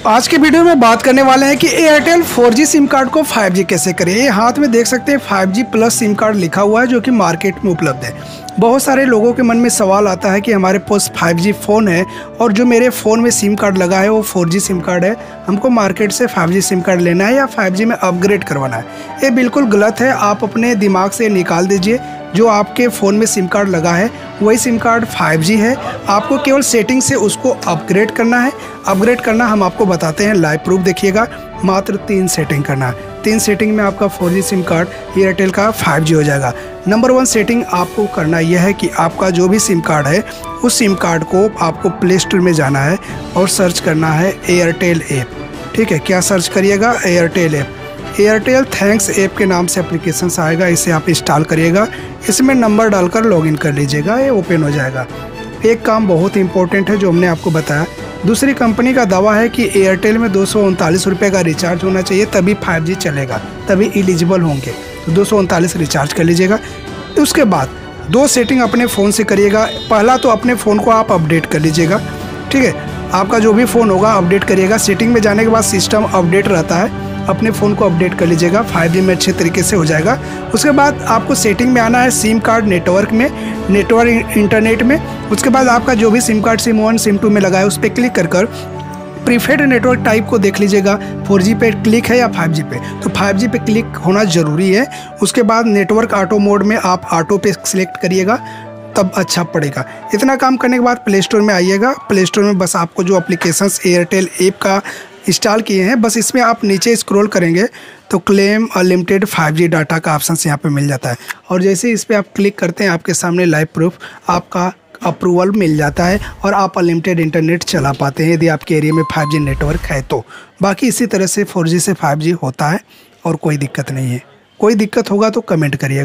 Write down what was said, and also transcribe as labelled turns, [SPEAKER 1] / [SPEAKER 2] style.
[SPEAKER 1] आज के वीडियो में बात करने वाले हैं कि एयरटेल 4G सिम कार्ड को 5G कैसे करें। ये हाथ में देख सकते हैं 5G प्लस सिम कार्ड लिखा हुआ है जो कि मार्केट में उपलब्ध है। बहुत सारे लोगों के मन में सवाल आता है कि हमारे पास 5G फ़ोन है और जो मेरे फ़ोन में सिम कार्ड लगा है वो 4G सिम कार्ड है, हमको मार्केट से 5G सिम कार्ड लेना है या 5G में अपग्रेड करवाना है। ये बिल्कुल गलत है। आप अपने दिमाग से निकाल दीजिए, जो आपके फ़ोन में सिम कार्ड लगा है वही सिम कार्ड 5G है। आपको केवल सेटिंग से उसको अपग्रेड करना है। अपग्रेड करना हम आपको बताते हैं, लाइव प्रूफ देखिएगा। मात्र 3 सेटिंग करना है। 3 सेटिंग में आपका 4G सिम कार्ड एयरटेल का 5G हो जाएगा। नंबर 1 सेटिंग आपको करना यह है कि आपका जो भी सिम कार्ड है उस सिम कार्ड को आपको प्ले स्टोर में जाना है और सर्च करना है एयरटेल ऐप। ठीक है, क्या सर्च करिएगा? Airtel app. Airtel thanks app के नाम से एप्लीकेशन आएगा, इसे आप इंस्टॉल करिएगा। इसमें नंबर डालकर लॉगिन कर लीजिएगा, ये ओपन हो जाएगा। एक काम बहुत इंपॉर्टेंट है जो हमने आपको बताया। दूसरी कंपनी का दावा है कि एयरटेल में 239 रुपये का रिचार्ज होना चाहिए तभी 5G चलेगा, तभी एलिजिबल होंगे। तो 239 रिचार्ज कर लीजिएगा। उसके बाद 2 सेटिंग अपने फ़ोन से करिएगा। पहला तो अपने फ़ोन को आप अपडेट कर लीजिएगा। ठीक है, आपका जो भी फ़ोन होगा अपडेट करिएगा। सेटिंग में जाने के बाद सिस्टम अपडेट रहता है, अपने फ़ोन को अपडेट कर लीजिएगा। 5G में अच्छे तरीके से हो जाएगा। उसके बाद आपको सेटिंग में आना है सिम कार्ड नेटवर्क में, नेटवर्क इंटरनेट में। उसके बाद आपका जो भी सिम कार्ड सिम 1 सिम 2 में लगा है उस पर क्लिक कर प्रीफर्ड नेटवर्क टाइप को देख लीजिएगा, 4G पे क्लिक है या 5G पे। तो 5G पे क्लिक होना ज़रूरी है। उसके बाद नेटवर्क ऑटो मोड में आप ऑटो पे सिलेक्ट करिएगा, तब अच्छा पड़ेगा। इतना काम करने के बाद प्ले स्टोर में आइएगा। प्ले स्टोर में बस आपको जो एप्लीकेशंस एयरटेल ऐप का इंस्टॉल किए हैं बस इसमें आप नीचे स्क्रॉल करेंगे तो क्लेम अनलिमिटेड 5G डाटा का ऑप्शन यहाँ पे मिल जाता है। और जैसे इस पर आप क्लिक करते हैं आपके सामने लाइव प्रूफ आपका अप्रूवल मिल जाता है और आप अनलिमिटेड इंटरनेट चला पाते हैं यदि आपके एरिया में 5G नेटवर्क है तो। बाकी इसी तरह से 4G से 5G होता है और कोई दिक्कत नहीं है। कोई दिक्कत होगा तो कमेंट करिए।